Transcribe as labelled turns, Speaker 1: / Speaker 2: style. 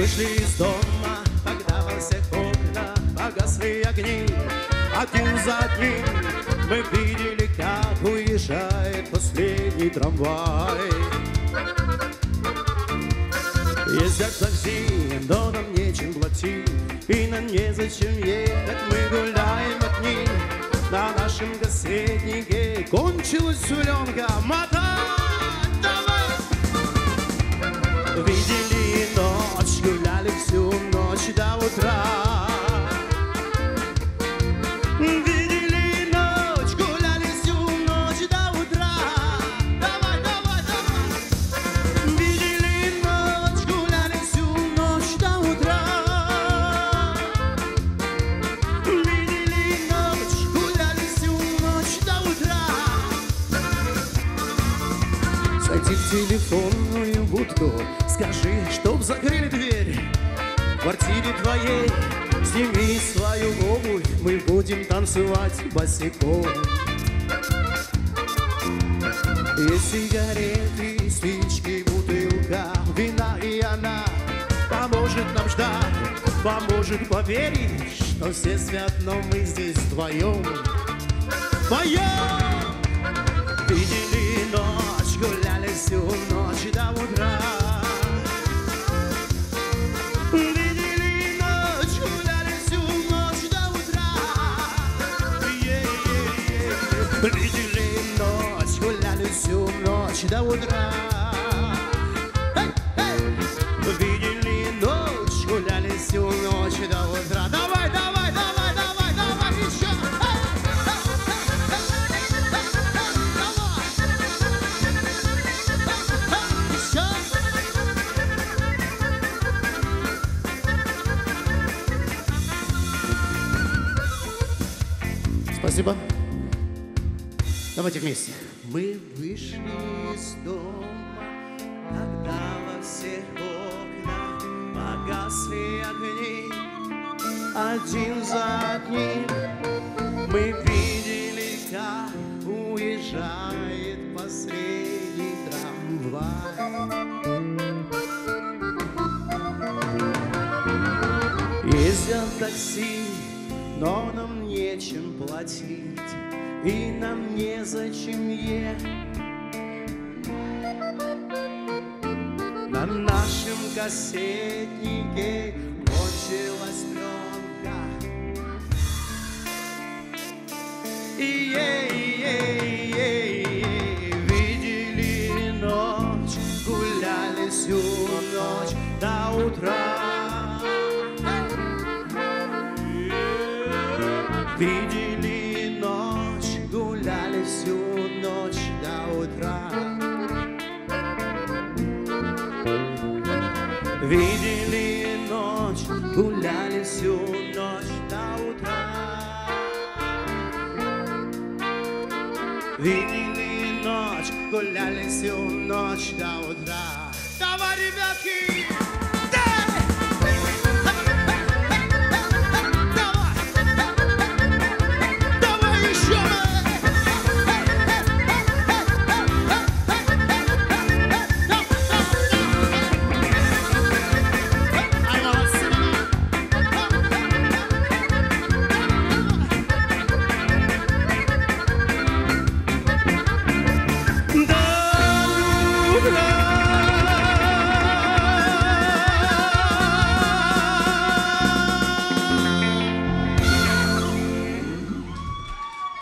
Speaker 1: вышли из дома, когда во всех окнах погасли огни. Один за одним мы видели, как уезжает последний трамвай. Ездят такси, но нам нечем платить, и нам незачем ехать, мы гуляем одни. На нашем газетнике кончилась соленка, мотай, давай! Видели ночь, гуляли всю ночь до утра. Видели ночь, гуляли всю ночь до утра. Давай, давай, давай! Видели ночь, гуляли всю ночь до утра. Видели ночь, гуляли всю ночь до утра. Зайди в телефонную будку, скажи, чтоб закрыли дверь. В квартире твоей сними свою обувь, мы будем танцевать босиком. Есть сигареты, спички, бутылка, вина, и она поможет нам ждать, поможет поверить, что все спят, но мы здесь вдвоем. Вдвоем! Видели ночь, гуляли всю ночь до утра. Видели ночь, гуляли всю ночь до утра. Видели ночь, гуляли всю ночь до утра. Видели ночь, гуляли всю ночь до утра. Давай, давай, давай, давай, давай еще. Спасибо. Давайте вместе. Мы вышли из дома, когда во всех окнах погасли огни. Один за одним мы видели, как уезжает последний трамвай. Ездят такси, но нам нечем платить, и нам незачем ехать. На нашем кассетнике кончилась пленка. Видели ночь, гуляли всю ночь до утра. Видели ночь, гуляли всю ночь до утра. Видели ночь, гуляли всю ночь до утра. Видели ночь, гуляли всю ночь до утра. Давай, ребятки!